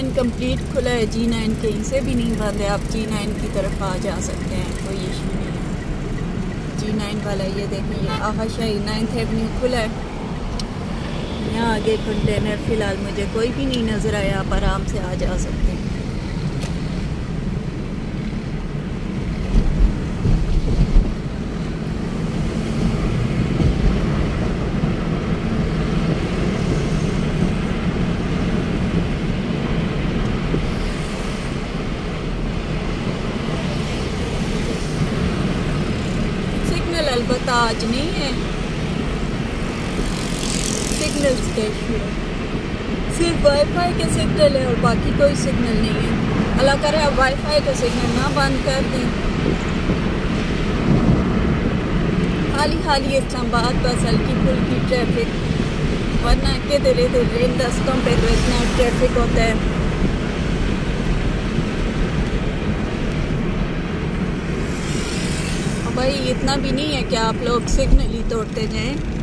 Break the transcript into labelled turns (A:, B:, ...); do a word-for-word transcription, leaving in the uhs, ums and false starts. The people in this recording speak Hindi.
A: नाइन कंप्लीट खुला है, जी नाइन कहीं से भी नहीं बंद है। आप जी नाइन की तरफ आ जा सकते हैं, कोई इशू नहीं है। जी नाइन वाला ये देखिए आहा शाही नाइन्थ एवेन्यू खुला है। यहाँ आगे कंटेनर फ़िलहाल मुझे कोई भी नहीं नज़र आया, आप आराम से आ जा सकते हैं। सिग्नल अलबत्ता आज नहीं है, सिग्नल स्टेशन सिर्फ वाईफाई के सिग्नल है और बाकी कोई सिग्नल नहीं है। अल्लाह करे आप वाईफाई का सिग्नल ना बंद कर दें। हाली हाली इस्लामाबाद बस हल्की फुल्की ट्रैफिक, वरना किधर इधर इन रास्तों पे तो इतना ट्रैफिक होता है। भाई इतना भी नहीं है कि आप लोग सिग्नल ही तोड़ते जाएं।